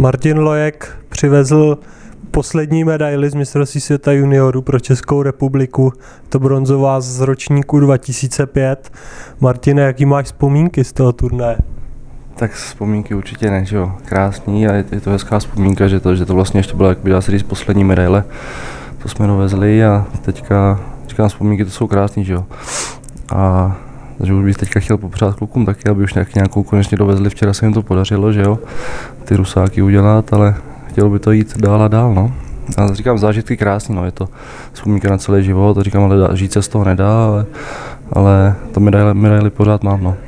Martin Lojek přivezl poslední medaili z mistrovství světa juniorů pro Českou republiku, to bronzová z ročníku 2005. Martine, jaký máš vzpomínky z toho turnaje? Tak vzpomínky určitě ne, že jo, krásný a je to hezká vzpomínka, že to vlastně ještě byla, jak by dá se říct, poslední medaile, to jsme dovezli a teďka, říkám, vzpomínky to jsou krásný, že jo. A takže už bych teďka chtěl popřát klukům taky, aby už nějakou konečně dovezli, včera se jim to podařilo, že jo, ty rusáky udělat, ale chtělo by to jít dál a dál, no. A říkám, zážitky krásný, no, je to vzpomínka na celý život, to říkám, ale žít se z toho nedá, ale to medaily pořád mám, no.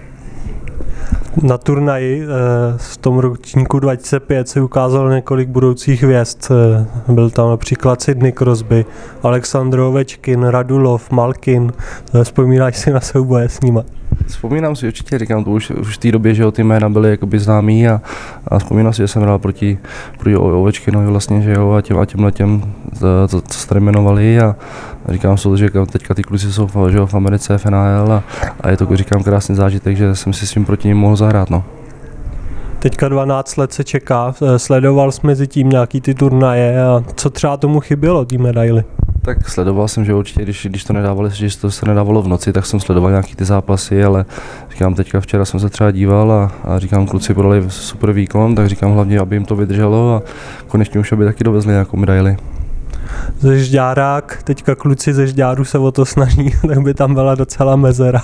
Na turnaji v tom ročníku 2005 se ukázalo několik budoucích hvězd. Byl tam například Sidney Crosby, Alexandr Ovečkin, Radulov, Malkin. Vzpomínáš si na souboje s nima? Vzpomínám si určitě, říkám, to už v té době, že jo, ty jména byly jakoby známý a vzpomínám si, že jsem hrál proti Ovečkinovi vlastně, že jo, a těmhletěm, co se tady jmenovali a říkám si, že teďka ty kluci jsou, že jo, v Americe, v NHL a je to, říkám, krásný zážitek, že jsem si s tím proti ním mohl zahrát, no. Teďka 12 let se čeká, sledoval jsi mezi tím nějaký ty turnaje a co třeba tomu chybělo, ty medaily? Tak sledoval jsem, že určitě, když to nedávali, když to se nedávalo v noci, tak jsem sledoval nějaký ty zápasy, ale říkám, teďka včera jsem se třeba díval a říkám, kluci podali super výkon, tak říkám hlavně, aby jim to vydrželo a konečně už aby taky dovezli nějakou medaili. Ze Žďárák, teďka kluci ze Žďáru se o to snaží, tak by tam byla docela mezera.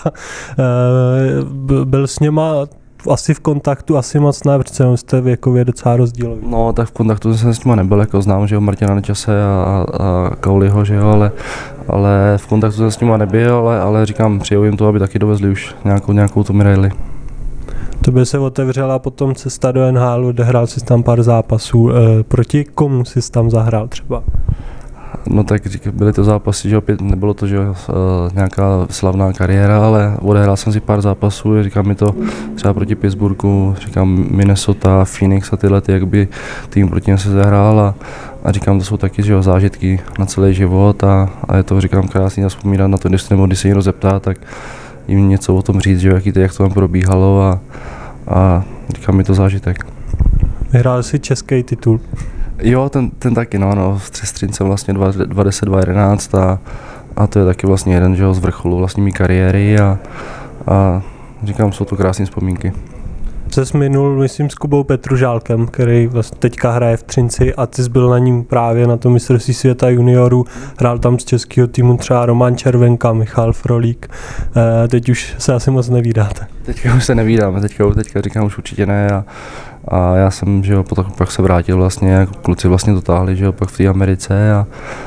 Byl s něma asi v kontaktu, asi moc ne, protože jste věkově docela rozdílový. No, tak v kontaktu jsem s nima nebyl, jako znám, že jo, Martina Nečase a Kauliho, že jo, ale v kontaktu jsem s nima nebyl, ale říkám, přeju jim to, aby taky dovezli už nějakou tu medaili. To by se otevřela potom cesta do NHL, odehrál jsi tam pár zápasů. Proti komu jsi tam zahrál třeba? No tak byly to zápasy, že opět nebylo to, že nějaká slavná kariéra, ale odehrál jsem si pár zápasů, říkám mi to třeba proti Pittsburghu, říkám Minnesota, Phoenix a tyhle, jakby tým proti ně se zahrál a říkám, to jsou taky, že zážitky na celý život a je to, říkám, krásný vzpomínat na to, když se někdo zeptá, tak jim něco o tom říct, že jak to tam probíhalo a říkám, mi to zážitek. Vyhrál jsi český titul? Jo, ten taky, no, v Třestřince vlastně 2010-2011 a to je taky vlastně jeden, že jo, z vrcholu vlastně mý kariéry a říkám, jsou to krásné vzpomínky. Jsi minul, myslím, s Kubou Petružálkem, který vlastně teďka hraje v Třinci a ty jsi byl na ním právě na tom mistrovství světa juniorů. Hrál tam z českého týmu třeba Roman Červenka, Michal Frolík. Teď už se asi moc nevídáte. Teďka už se nevídáme, teďka říkám, už určitě ne a já jsem, že jo, pak se vrátil vlastně, kluci vlastně dotáhli, že jo, pak v té Americe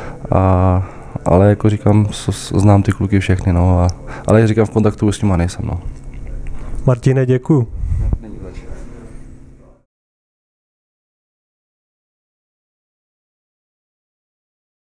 ale jako říkám, znám ty kluky všechny, no, ale říkám, v kontaktu s nima nejsem, no. Martine, děkuju.